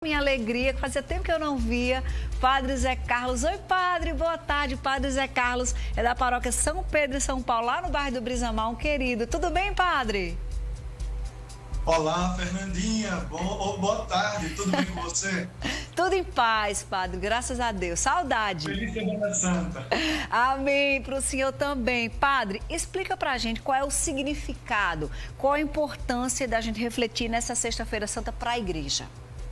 Minha alegria, que fazia tempo que eu não via, Padre Zé Carlos. Oi, Padre, boa tarde. Padre Zé Carlos é da paróquia São Pedro e São Paulo, lá no bairro do Brisamar, um querido. Tudo bem, Padre? Olá, Fernandinha. Boa tarde. Tudo bem com você? Tudo em paz, Padre. Graças a Deus. Saudade. Feliz Semana Santa. Amém. Para o senhor também. Padre, explica para a gente qual é o significado, qual a importância da gente refletir nessa Sexta-feira Santa para a Igreja.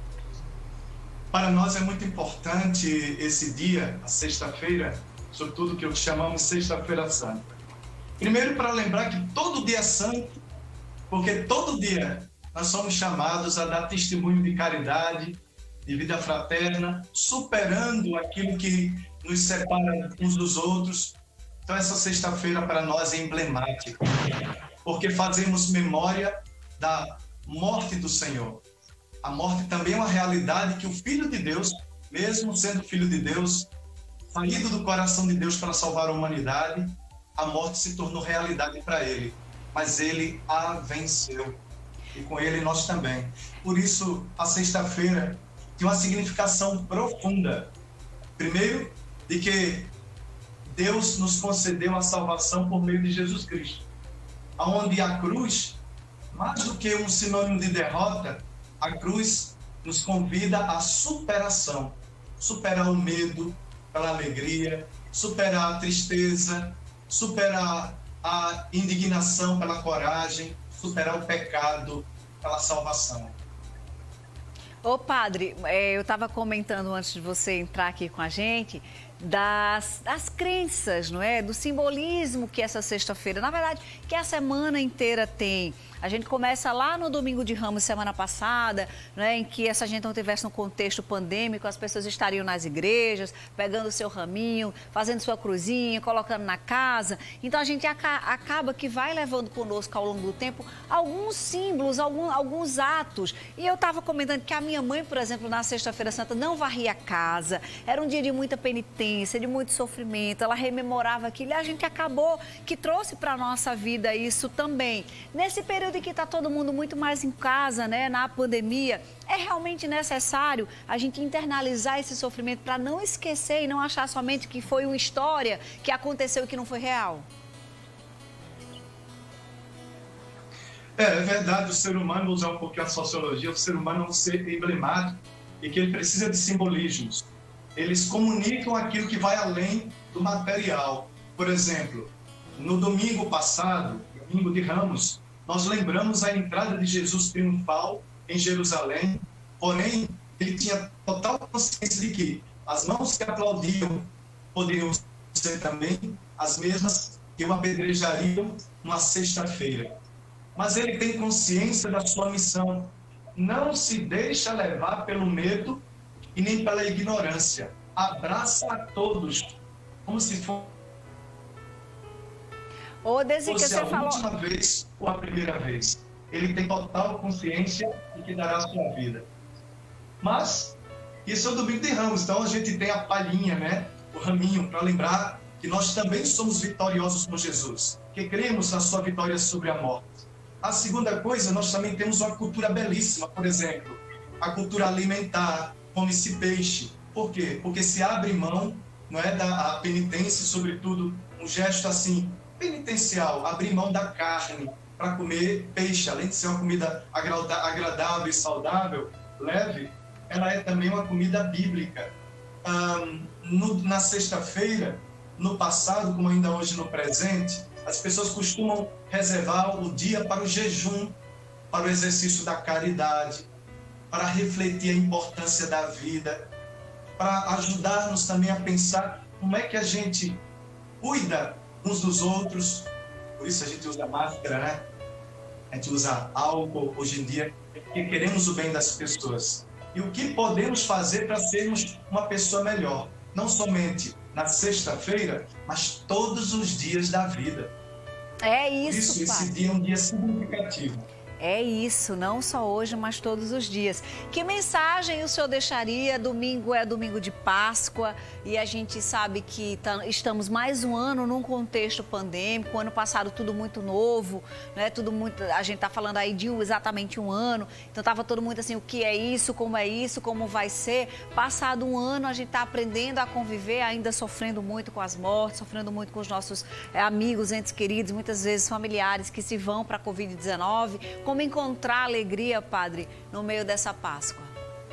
Para nós é muito importante esse dia, a sexta-feira, sobretudo o que chamamos Sexta-feira Santa. Primeiro, para lembrar que todo dia é santo, porque todo dia nós somos chamados a dar testemunho de caridade, de vida fraterna, superando aquilo que nos separa uns dos outros. Então, essa sexta-feira para nós é emblemática, porque fazemos memória da morte do Senhor. A morte também é uma realidade que o Filho de Deus, mesmo sendo Filho de Deus, saído do coração de Deus para salvar a humanidade, a morte se tornou realidade para ele. Mas ele a venceu. E com ele nós também. Por isso, a sexta-feira tem uma significação profunda. Primeiro, de que Deus nos concedeu a salvação por meio de Jesus Cristo. Onde a cruz, mais do que um sinônimo de derrota, a cruz nos convida à superação. Superar o medo pela alegria, superar a tristeza, superar a indignação pela coragem, superar o pecado pela salvação. Ô, Padre, eu estava comentando antes de você entrar aqui com a gente das crenças, não é? Do simbolismo que essa sexta-feira, na verdade, que a semana inteira tem. A gente começa lá no Domingo de Ramos, semana passada, né, em que essa gente não tivesse um contexto pandêmico, as pessoas estariam nas igrejas, pegando o seu raminho, fazendo sua cruzinha, colocando na casa. Então, a gente acaba que vai levando conosco ao longo do tempo alguns símbolos, alguns atos. E eu estava comentando que a minha mãe, por exemplo, na Sexta-feira Santa, não varria a casa. Era um dia de muita penitência, de muito sofrimento. Ela rememorava aquilo e a gente acabou que trouxe para a nossa vida isso também. Nesse período que está todo mundo muito mais em casa, né, na pandemia, é realmente necessário a gente internalizar esse sofrimento para não esquecer e não achar somente que foi uma história que aconteceu e que não foi real? É verdade, o ser humano, vou usar um pouquinho a sociologia, o ser humano é um ser emblemático e que ele precisa de simbolismos. Eles comunicam aquilo que vai além do material. Por exemplo, no domingo passado, Domingo de Ramos, nós lembramos a entrada de Jesus triunfal em Jerusalém, porém, ele tinha total consciência de que as mãos que aplaudiam poderiam ser também as mesmas que o apedrejariam numa sexta-feira. Mas ele tem consciência da sua missão. Não se deixa levar pelo medo e nem pela ignorância. Abraça a todos, como se fosse a última vez ou a primeira vez. Ele tem total consciência de que dará a sua vida. Mas, isso é o Domingo de Ramos, então a gente tem a palhinha, né? O raminho, para lembrar que nós também somos vitoriosos com Jesus, que cremos na sua vitória sobre a morte. A segunda coisa, nós também temos uma cultura belíssima, por exemplo, a cultura alimentar, come-se peixe. Por quê? Porque se abre mão, não é, da penitência, sobretudo um gesto assim, penitencial, abrir mão da carne para comer peixe, além de ser uma comida agradável e saudável, leve, ela é também uma comida bíblica. Na sexta-feira, no passado, como ainda hoje no presente, as pessoas costumam reservar o dia para o jejum, para o exercício da caridade, para refletir a importância da vida, para ajudar-nos também a pensar como é que a gente cuida uns dos outros. Por isso a gente usa máscara, né? A gente usa álcool hoje em dia, porque queremos o bem das pessoas. E o que podemos fazer para sermos uma pessoa melhor? Não somente na sexta-feira, mas todos os dias da vida. É isso, Esse dia é um dia significativo. É isso, não só hoje, mas todos os dias. Que mensagem o senhor deixaria? Domingo é domingo de Páscoa e a gente sabe que estamos mais um ano num contexto pandêmico. Ano passado tudo muito novo, né? Tudo muito. A gente está falando aí de exatamente um ano. Então estava todo mundo assim, o que é isso, como vai ser. Passado um ano a gente está aprendendo a conviver, ainda sofrendo muito com as mortes, sofrendo muito com os nossos amigos, entes queridos, muitas vezes familiares que se vão para a Covid-19. Como encontrar alegria, Padre, no meio dessa Páscoa?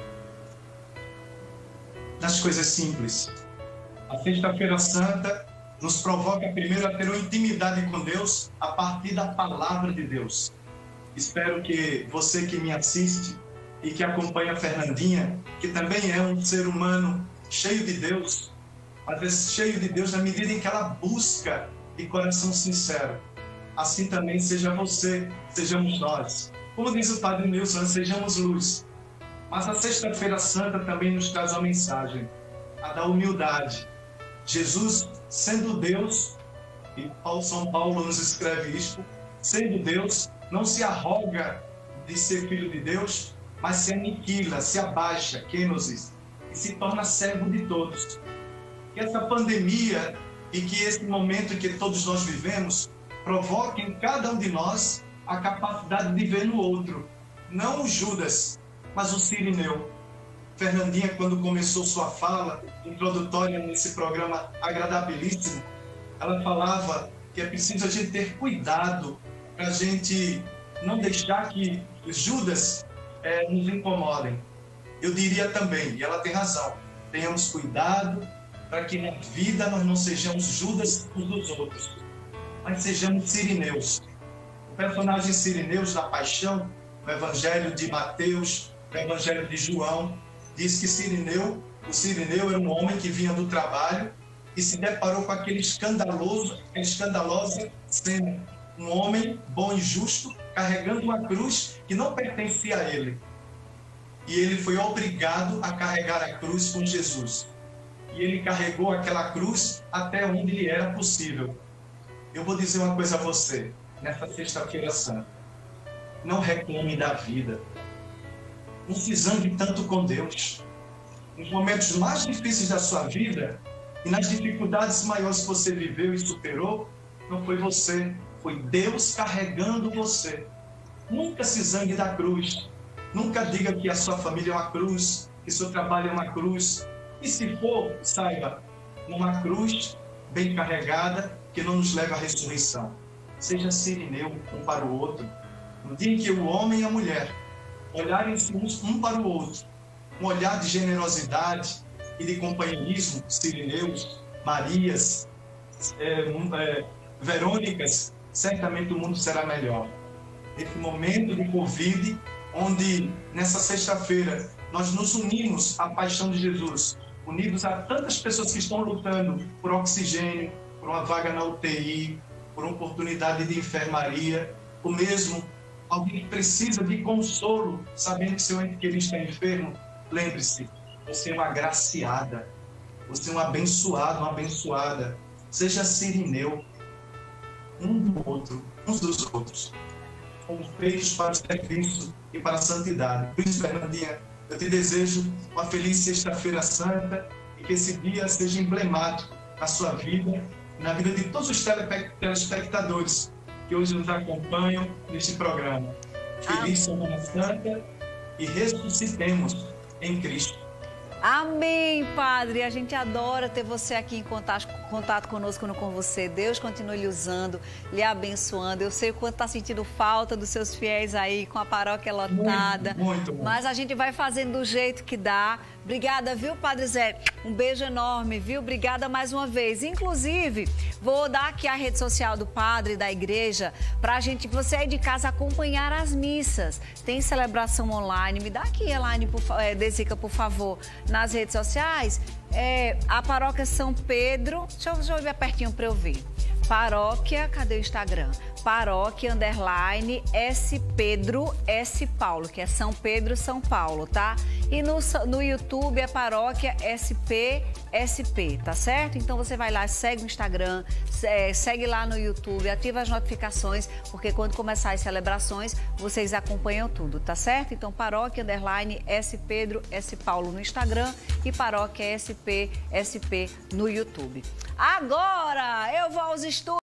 Nas coisas simples. A Sexta-feira Santa nos provoca primeiro a ter uma intimidade com Deus a partir da palavra de Deus. Espero que você que me assiste e que acompanha a Fernandinha, que também é um ser humano cheio de Deus, às vezes cheio de Deus na medida em que ela busca de coração sincero. Assim também seja você, sejamos nós. Como diz o Padre Nilson, sejamos luz. Mas a Sexta-feira Santa também nos traz uma mensagem, a da humildade. Jesus, sendo Deus, e São Paulo nos escreve isto, sendo Deus, não se arroga de ser filho de Deus, mas se aniquila, se abaixa, kenosis, e se torna servo de todos. Que essa pandemia e que esse momento em que todos nós vivemos provoque em cada um de nós a capacidade de ver no outro, não o Judas, mas o Cirineu. Fernandinha, quando começou sua fala introdutória nesse programa agradabilíssimo, ela falava que é preciso a gente ter cuidado para a gente não deixar que os Judas nos incomodem. Eu diria também, e ela tem razão, tenhamos cuidado para que na vida nós não sejamos Judas uns dos outros, mas sejamos Cirineus. O personagem Cirineus da Paixão, no Evangelho de Mateus, no Evangelho de João, diz que o Cirineu era um homem que vinha do trabalho e se deparou com aquela escandalosa cena. Um homem bom e justo carregando uma cruz que não pertencia a ele. E ele foi obrigado a carregar a cruz com Jesus. E ele carregou aquela cruz até onde lhe era possível. Eu vou dizer uma coisa a você, nessa Sexta-feira Santa. Não reclame da vida. Não se zangue tanto com Deus. Nos momentos mais difíceis da sua vida e nas dificuldades maiores que você viveu e superou, não foi você, foi Deus carregando você. Nunca se zangue da cruz. Nunca diga que a sua família é uma cruz, que seu trabalho é uma cruz. E se for, saiba, uma cruz bem carregada, que não nos leva à ressurreição. Seja Cirineu um para o outro. No dia em que o homem e a mulher olharem-se um para o outro, um olhar de generosidade e de companheirismo, Cirineus, Marias, Verônicas, certamente o mundo será melhor. Esse momento de Covid, onde nessa sexta-feira nós nos unimos à paixão de Jesus, unidos a tantas pessoas que estão lutando por oxigênio, por uma vaga na UTI, por uma oportunidade de enfermaria, ou mesmo alguém que precisa de consolo, sabendo que seu ente querido está enfermo. Lembre-se, você é uma agraciada, você é um abençoado, uma abençoada. Seja Cirineu, um do outro, uns dos outros. Fomos feitos para o serviço e para a santidade. Por isso, Fernandinha, eu te desejo uma feliz Sexta-feira Santa e que esse dia seja emblemático na sua vida, na vida de todos os telespectadores que hoje nos acompanham neste programa. Feliz Semana Santa e ressuscitemos em Cristo. Amém, Padre. A gente adora ter você aqui em contato conosco, com você. Deus continue lhe usando, lhe abençoando. Eu sei o quanto está sentindo falta dos seus fiéis aí, com a paróquia lotada. Muito bom. Mas a gente vai fazendo do jeito que dá. Obrigada, viu, Padre Zé? Um beijo enorme, viu? Obrigada mais uma vez. Inclusive, vou dar aqui a rede social do Padre, da igreja, para você aí de casa acompanhar as missas. Tem celebração online. Me dá aqui, Elaine, Desica, por favor, nas redes sociais. A Paróquia São Pedro. Deixa eu ver pertinho para eu ver. Paróquia, cadê o Instagram? Paróquia, _ S Pedro, S Paulo, que é São Pedro, São Paulo, tá? E no YouTube é Paróquia SP, tá certo? Então você vai lá, segue o Instagram, segue lá no YouTube, ativa as notificações, porque quando começar as celebrações, vocês acompanham tudo, tá certo? Então Paróquia, _ S Pedro, S Paulo no Instagram e Paróquia SP no YouTube. Agora eu vou aos estúdios.